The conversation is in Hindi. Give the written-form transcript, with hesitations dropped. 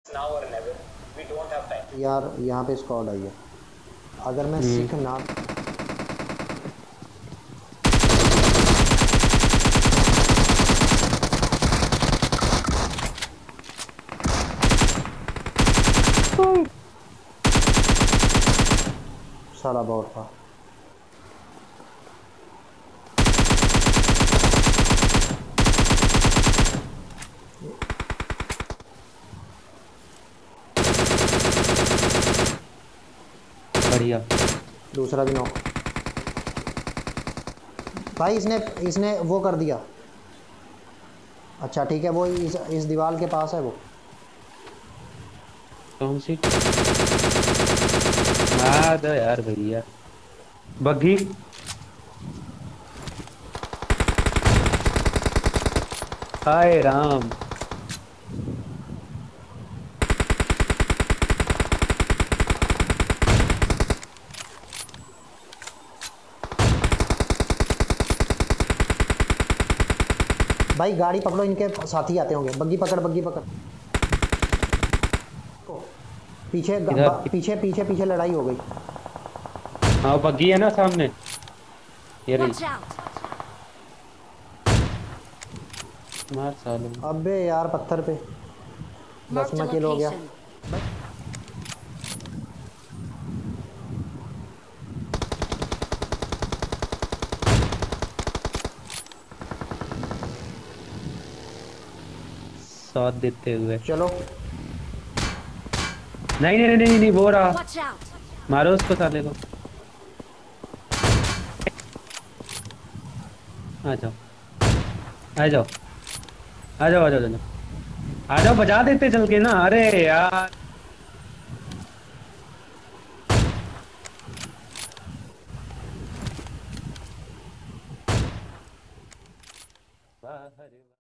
यार यहाँ पे स्क्वाड आई है। अगर मैं सिख ना साला बहुत था। बढ़िया। दूसरा भी नॉक। भाई इसने इसने वो कर दिया। अच्छा ठीक है, वो इस दीवार के पास है वो। कौन सी? मार दो यार भैया। बग्घी। हाय राम। भाई गाड़ी पकड़ो, इनके साथी आते होंगे। बग्गी पकड़, बग्गी पकड़। पीछे इधर। पीछे पीछे पीछे लड़ाई हो गई। हाँ बग्घी है ना सामने। ये रही। Watch out! मार सालों। अबे यार पत्थर पे। Marked a 10वां किल हो गया। location. साथ देते हुए। चलो नहीं नहीं नहीं नहीं नहीं, वो रहा। Watch out! मारो उसको साले को। आ जाओ आ जाओ आ जाओ आ जाओ आ जाओ। आ जाओ, बजा देते चल के ना। अरे यार। वाह, अरे वाह।